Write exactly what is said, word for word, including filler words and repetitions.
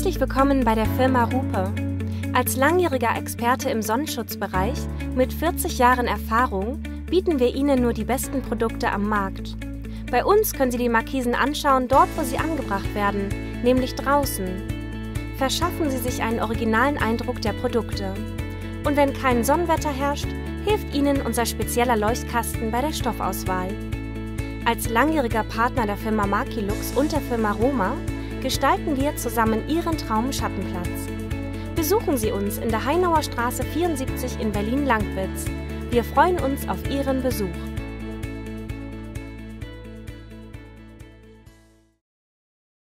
Herzlich willkommen bei der Firma Rupe. Als langjähriger Experte im Sonnenschutzbereich mit vierzig Jahren Erfahrung bieten wir Ihnen nur die besten Produkte am Markt. Bei uns können Sie die Markisen anschauen, dort wo sie angebracht werden, nämlich draußen. Verschaffen Sie sich einen originalen Eindruck der Produkte. Und wenn kein Sonnenwetter herrscht, hilft Ihnen unser spezieller Leuchtkasten bei der Stoffauswahl. Als langjähriger Partner der Firma Makilux und der Firma Roma gestalten wir zusammen Ihren Traumschattenplatz. Besuchen Sie uns in der Hainauer Straße vierundsiebzig in Berlin-Lankwitz. Wir freuen uns auf Ihren Besuch.